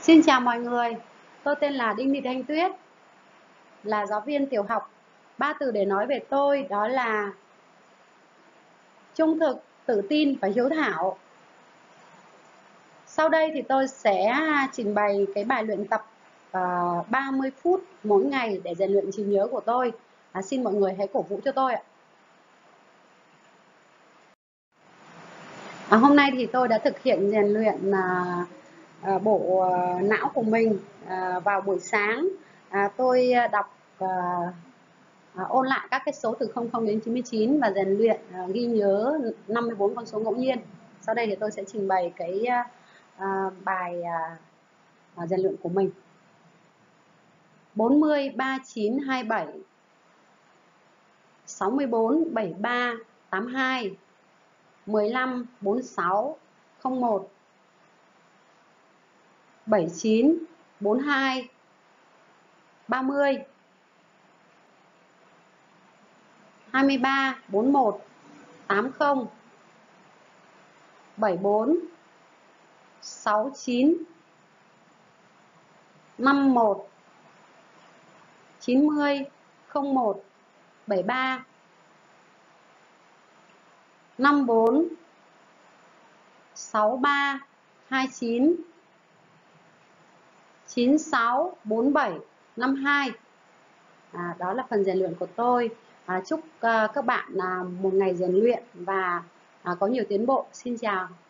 Xin chào mọi người, tôi tên là Đinh Thị Thanh Tuyết, là giáo viên tiểu học. 3 từ để nói về tôi đó là trung thực, tự tin và hiếu thảo. Sau đây thì tôi sẽ trình bày cái bài luyện tập 30 phút mỗi ngày để rèn luyện trí nhớ của tôi. Xin mọi người hãy cổ vũ cho tôi ạ. Hôm nay thì tôi đã thực hiện rèn luyện bộ não của mình vào buổi sáng. Tôi đọc ôn lại các cái số từ 00 đến 99 và rèn luyện ghi nhớ 54 con số ngẫu nhiên. Sau đây thì tôi sẽ trình bày cái bài rèn luyện của mình. 40 39 27 64 73 82 15 46 01 79 42 30 23 41 80 74 69 51 90 01 73 54 63 29 96 47 52. Đó là phần rèn luyện của tôi. Chúc các bạn một ngày rèn luyện và có nhiều tiến bộ. Xin chào.